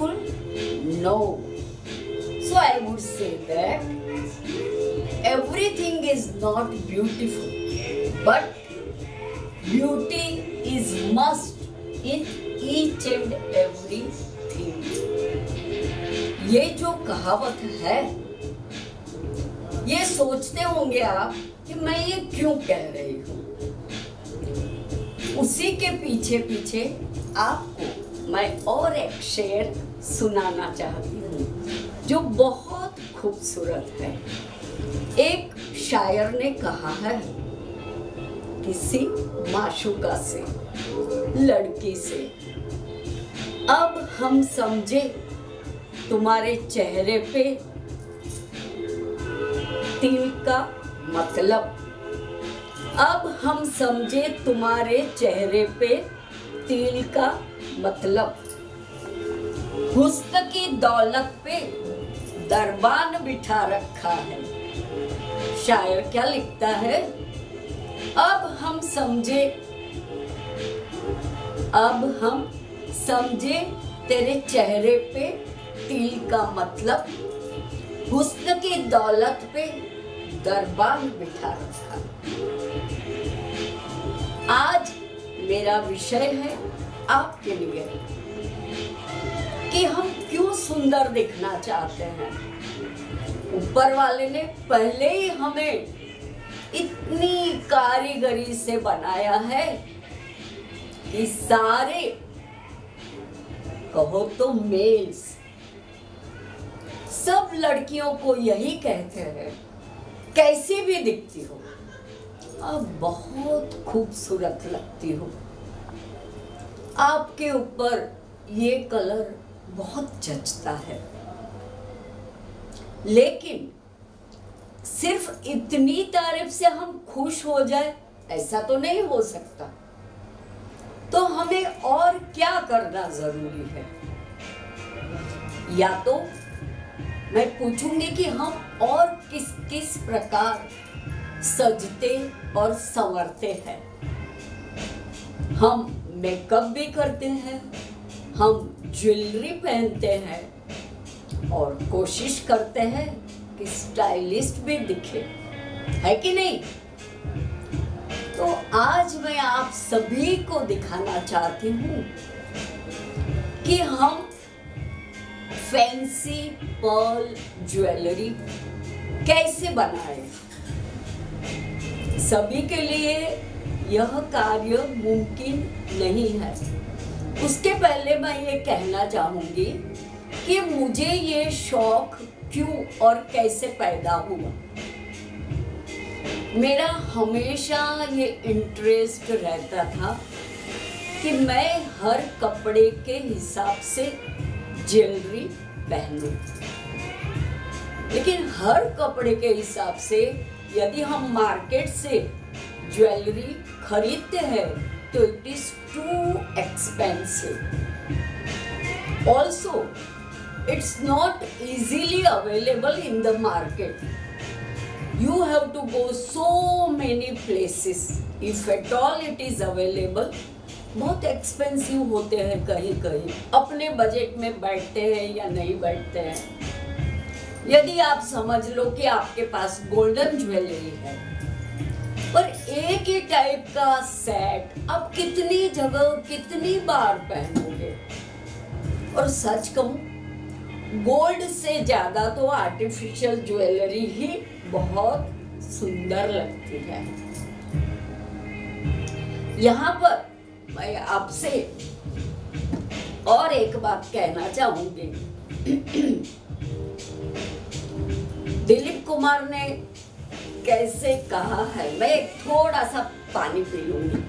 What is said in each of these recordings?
beautiful? No. So I would say that everything is not beautiful, but beauty is must in each and everything. ये जो कहावत है, ये सोचते होंगे आप कि मैं ये क्यों कह रही हूँ। उसी के पीछे पीछे आपको मैं और एक शेर सुनाना चाहती हूँ जो बहुत खूबसूरत है। एक शायर ने कहा है किसी माशूका से, लड़की से, अब हम समझे तुम्हारे चेहरे पे तिल का मतलब, अब हम समझे तुम्हारे चेहरे पे तिल का मतलब, हुस्न की दौलत पे दरबान बिठा रखा है। शायर क्या लिखता है? अब हम समझे तेरे चेहरे पे तिल का मतलब, हुस्न की दौलत पे दरबान बिठा रखा। आज मेरा विषय है आपके लिए कि हम क्यों सुंदर दिखना चाहते हैं। ऊपर वाले ने पहले ही हमें इतनी कारीगरी से बनाया है कि सारे कहो तो मेल्स सब लड़कियों को यही कहते हैं, कैसी भी दिखती हो, आप बहुत खूबसूरत लगती हो, आपके ऊपर ये कलर बहुत जचता है। लेकिन सिर्फ इतनी तारीफ से हम खुश हो जाए ऐसा तो नहीं हो सकता। तो हमें और क्या करना जरूरी है? या तो मैं पूछूंगी कि हम और किस किस प्रकार सजते और संवरते हैं। हम मेकअप भी करते हैं, हम ज्वेलरी पहनते हैं और कोशिश करते हैं कि स्टाइलिस्ट भी दिखे, है कि नहीं? तो आज मैं आप सभी को दिखाना चाहती हूँ कि हम फैंसी पर्ल ज्वेलरी कैसे बनाएं। सभी के लिए यह कार्य मुमकिन नहीं है। उसके पहले मैं ये कहना चाहूंगी कि मुझे ये शौक क्यों और कैसे पैदा हुआ। मेरा हमेशा ये इंटरेस्ट रहता था कि मैं हर कपड़े के हिसाब से ज्वेलरी पहनूं, लेकिन हर कपड़े के हिसाब से यदि हम मार्केट से ज्वेलरी खरीदते हैं तो it is too expensive. Also it's not easily available in the market. You have to go so many places if at all it is available। बहुत एक्सपेंसिव होते हैं, कहीं कहीं अपने बजट में बैठते हैं या नहीं बैठते हैं। यदि आप समझ लो कि आपके पास गोल्डन ज्वेलरी है पर एक ही टाइप का सेट आप कितनी जगह कितनी बार पहनोगे। और सच कहूं, गोल्ड से ज्यादा तो आर्टिफिशियल ज्वेलरी ही बहुत सुंदर लगती है। यहाँ पर मैं आपसे और एक बात कहना चाहूंगी। दिलीप कुमार ने कैसे कहा है, मैं थोड़ा सा पानी पी लूंगी।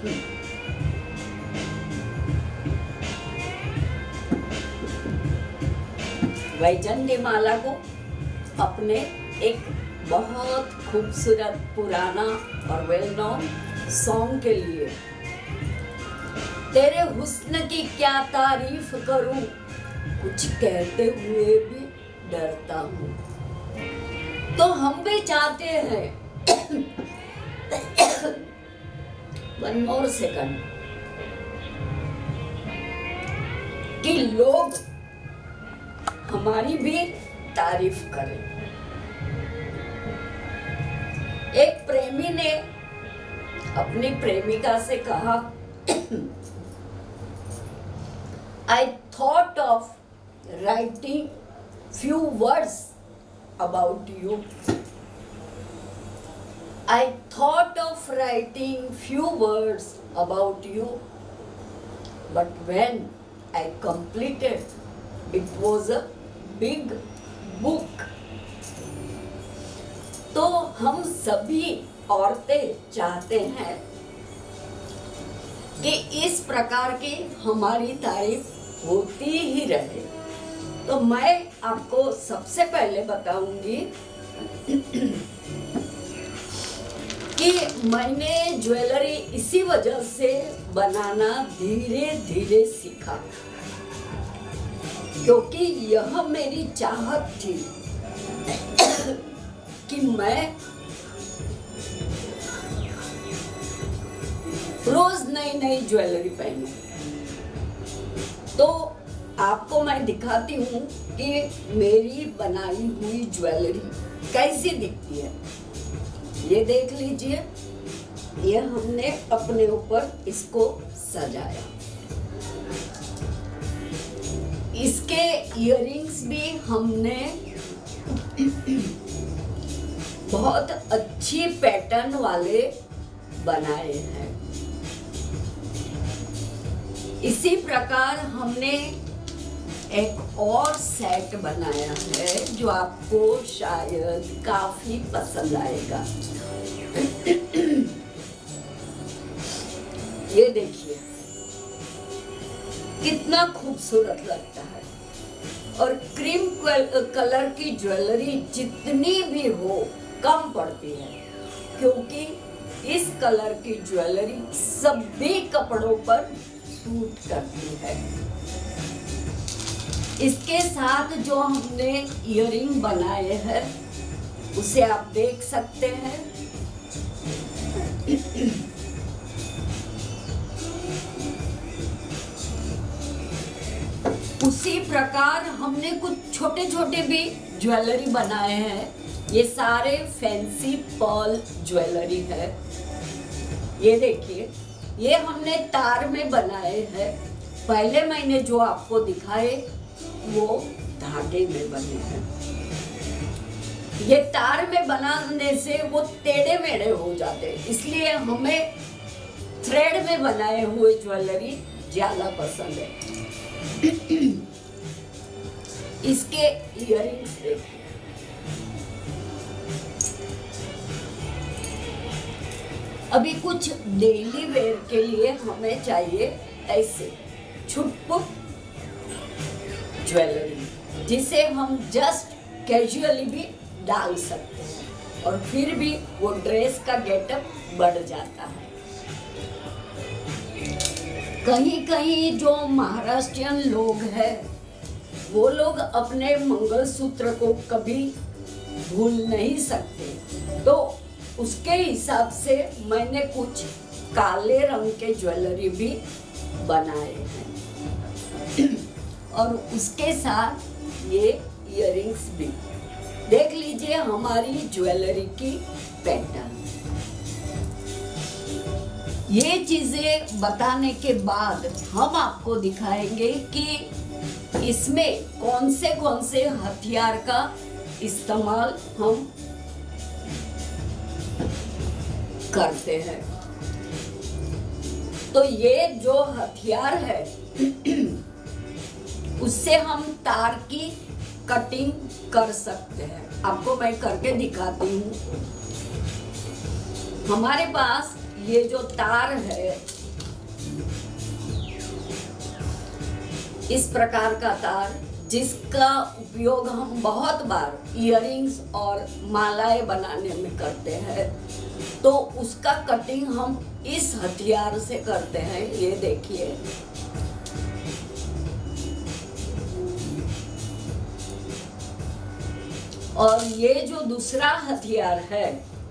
वैजयंतीमाला को अपने एक बहुत खूबसूरत पुराना और वेल नोन सॉन्ग के लिए तेरे हुस्न की क्या तारीफ करूं, कुछ कहते हुए भी डरता हूं। तो हम भी चाहते हैं वन मोर सेकंड कि लोग हमारी भी तारीफ करें। एक प्रेमी ने अपनी प्रेमिका से कहा, I thought of writing few words about you. I thought of writing few words about you, but when I completed, it was a big book. तो हम सभी औरतें चाहते हैं कि इस प्रकार की हमारी तारीफ होती ही रहे। तो मैं आपको सबसे पहले बताऊंगी कि मैंने ज्वेलरी इसी वजह से बनाना धीरे धीरे सीखा, क्योंकि यह मेरी चाहत थी कि मैं रोज नई नई ज्वेलरी पहनूं। तो आपको मैं दिखाती हूँ कि मेरी बनाई हुई ज्वेलरी कैसी दिखती है। ये देख लीजिए, ये हमने अपने ऊपर इसको सजाया। इसके इयररिंग्स भी हमने बहुत अच्छी पैटर्न वाले बनाए हैं। इसी प्रकार हमने एक और सेट बनाया है जो आपको शायद काफी पसंद आएगा। ये देखिए कितना खूबसूरत लगता है। और क्रीम कलर की ज्वेलरी जितनी भी हो कम पड़ती है, क्योंकि इस कलर की ज्वेलरी सभी कपड़ों पर सूट करती है। इसके साथ जो हमने इयररिंग बनाए हैं उसे आप देख सकते हैं। उसी प्रकार हमने कुछ छोटे छोटे भी ज्वेलरी बनाए हैं। ये सारे फैंसी पर्ल ज्वेलरी है। ये देखिए, ये हमने तार में बनाए हैं। पहले मैंने जो आपको दिखाए वो धागे में बने हैं। ये तार में बनाने से वो टेढ़े मेढ़े हो जाते, इसलिए हमें थ्रेड में बनाए हुए ज्वेलरी ज्यादा पसंद है। इसके इयररिंग्स देखिए, अभी कुछ डेली वेयर के लिए हमें चाहिए ऐसे छुटपुट ज्वेलरी, जिसे हम जस्ट कैजुअली भी डाल सकते हैं और फिर भी वो ड्रेस का गेटअप बढ़ जाता है। कहीं कहीं जो महाराष्ट्रियन लोग हैं वो लोग अपने मंगलसूत्र को कभी भूल नहीं सकते, तो उसके हिसाब से मैंने कुछ काले रंग के ज्वेलरी भी बनाए हैं। और उसके साथ ये इयररिंग्स भी देख लीजिए, हमारी ज्वेलरी की पैटर्न। ये चीजें बताने के बाद हम आपको दिखाएंगे कि इसमें कौन से हथियार का इस्तेमाल हम करते हैं। तो ये जो हथियार है उससे हम तार की कटिंग कर सकते हैं। आपको मैं करके दिखाती हूँ। हमारे पास ये जो तार है, इस प्रकार का तार, जिसका उपयोग हम बहुत बार इयररिंग्स और मालाएं बनाने में करते हैं, तो उसका कटिंग हम इस हथियार से करते हैं। ये देखिए, और ये जो दूसरा हथियार है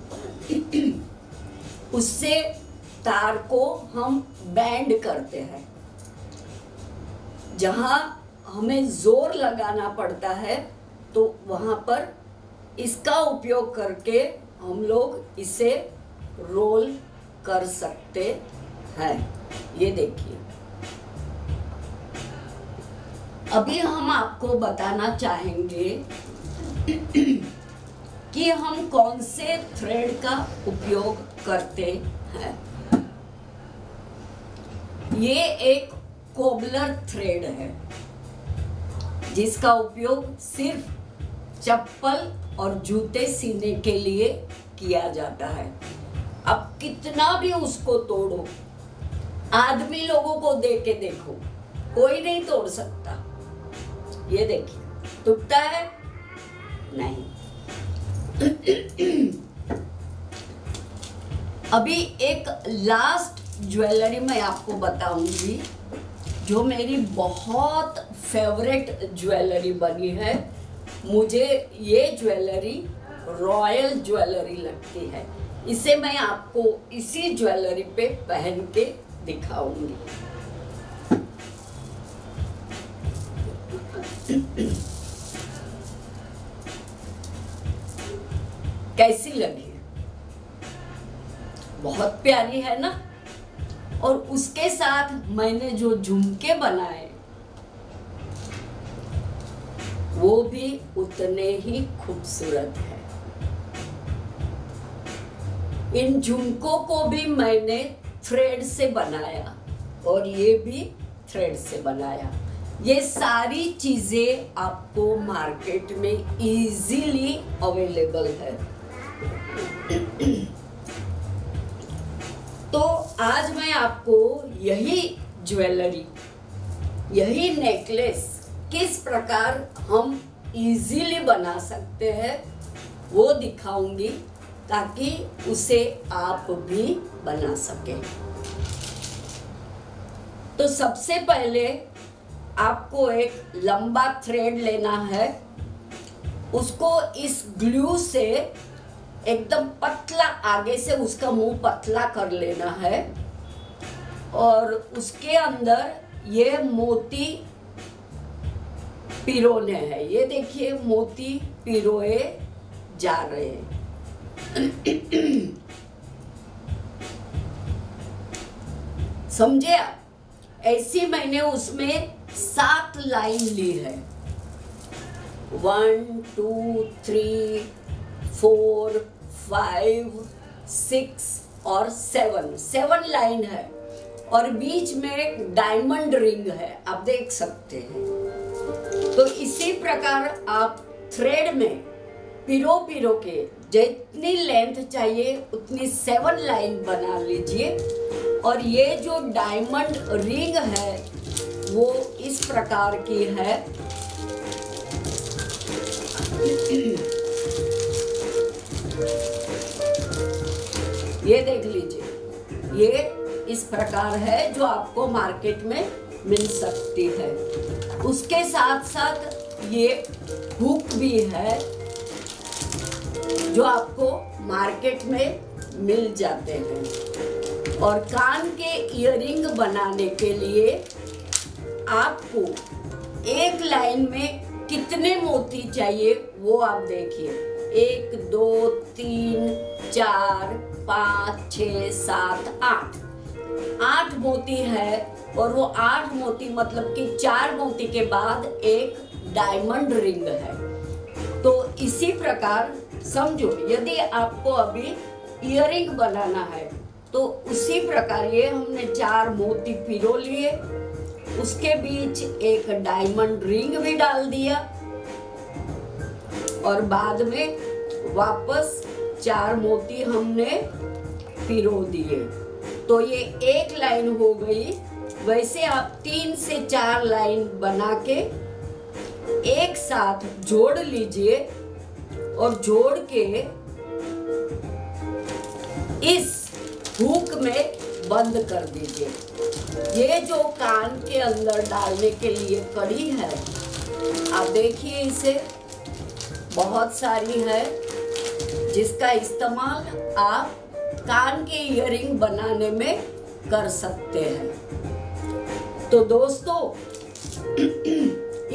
उससे तार को हम बैंड करते हैं। जहां हमें जोर लगाना पड़ता है, तो वहाँ पर इसका उपयोग करके हम लोग इसे रोल कर सकते हैं। ये देखिए, अभी हम आपको बताना चाहेंगे कि हम कौन से थ्रेड का उपयोग करते हैं। ये एक कोबलर थ्रेड है जिसका उपयोग सिर्फ चप्पल और जूते सीने के लिए किया जाता है। अब कितना भी उसको तोड़ो, आदमी लोगों को दे के देखो, कोई नहीं तोड़ सकता। ये देखिए, टूटता है? नहीं। अभी एक लास्ट ज्वेलरी मैं आपको बताऊंगी जो मेरी बहुत फेवरेट ज्वेलरी बनी है। मुझे ये ज्वेलरी रॉयल ज्वेलरी लगती है। इसे मैं आपको इसी ज्वेलरी पे पहन के दिखाऊंगी। कैसी लगी? बहुत प्यारी है ना? और उसके साथ मैंने जो झुमके बनाए वो भी उतने ही खूबसूरत है। इन झुमकों को भी मैंने थ्रेड से बनाया और ये भी थ्रेड से बनाया। ये सारी चीजें आपको मार्केट में इजीली अवेलेबल है। तो आज मैं आपको यही ज्वेलरी, यही नेकलेस किस प्रकार हम इजीली बना सकते हैं वो दिखाऊंगी, ताकि उसे आप भी बना सकें। तो सबसे पहले आपको एक लंबा थ्रेड लेना है, उसको इस ग्लू से एकदम पतला, आगे से उसका मुंह पतला कर लेना है और उसके अंदर ये मोती पिरोने हैं। ये देखिए, मोती पिरोए जा रहे हैं। समझे आप? ऐसी मैंने उसमें 7 लाइन ली है। 1 2 3 4 5 6 और 7 लाइन है और बीच में डायमंड रिंग है, आप देख सकते हैं। तो इसी प्रकार आप थ्रेड में पिरो पिरो के जितनी लेंथ चाहिए उतनी 7 लाइन बना लीजिए। और ये जो डायमंड रिंग है वो इस प्रकार की है। ये देख लीजिए, ये इस प्रकार है जो आपको मार्केट में मिल सकती है। उसके साथ साथ ये हुक भी है जो आपको मार्केट में मिल जाते हैं। और कान के इयररिंग बनाने के लिए आपको एक लाइन में कितने मोती चाहिए वो आप देखिए। 1 2 3 4 5 6 7 8 मोती है और वो 8 मोती मतलब कि 4 मोती के बाद एक डायमंड रिंग है। तो इसी प्रकार समझो, यदि आपको अभी इयररिंग बनाना है तो उसी प्रकार ये हमने 4 मोती पिरो लिए, उसके बीच एक डायमंड रिंग भी डाल दिया और बाद में वापस 4 मोती हमने पिरो दिए। तो ये एक लाइन हो गई। वैसे आप 3 से 4 लाइन बना के एक साथ जोड़ लीजिए और जोड़ के इस हुक में बंद कर दीजिए। ये जो कान के अंदर डालने के लिए कड़ी है, आप देखिए इसे बहुत सारी है, जिसका इस्तेमाल आप कान के इयररिंग बनाने में कर सकते हैं। तो दोस्तों,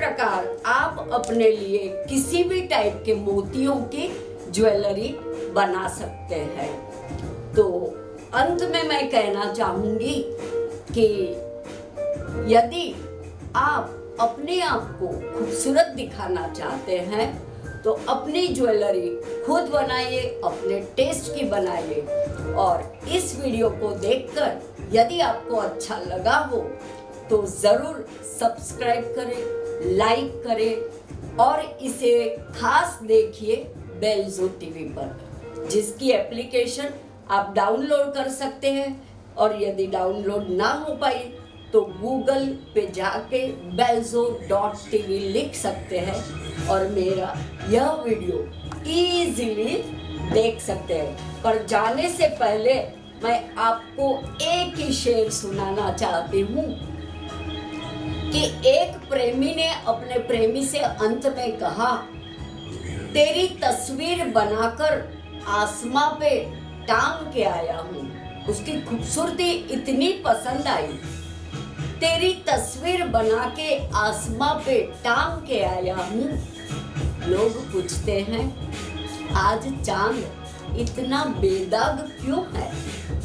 प्रकार आप अपने लिए किसी भी टाइप के मोतियों की ज्वेलरी बना सकते हैं। तो अंत में मैं कहना चाहूंगी कि यदि आप अपने आप को खूबसूरत दिखाना चाहते हैं तो अपनी ज्वेलरी खुद बनाइए, अपने टेस्ट की बनाइए। और इस वीडियो को देखकर यदि आपको अच्छा लगा हो तो ज़रूर सब्सक्राइब करें, लाइक करें और इसे खास देखिए बेलजो टीवी पर, जिसकी एप्लीकेशन आप डाउनलोड कर सकते हैं। और यदि डाउनलोड ना हो पाई तो गूगल पे जाके belzo.tv लिख सकते हैं और मेरा यह वीडियो इजीली देख सकते हैं। पर जाने से पहले मैं आपको एक ही शेर सुनाना चाहती हूँ कि एक प्रेमी ने अपने प्रेमी से अंत में कहा, तेरी तस्वीर बनाकर आसमां पे टांग के आया हूँ। उसकी खूबसूरती इतनी पसंद आई, तेरी तस्वीर बना के आसमां पे टांग के आया हूँ। लोग पूछते हैं आज चांद इतना बेदाग क्यों है?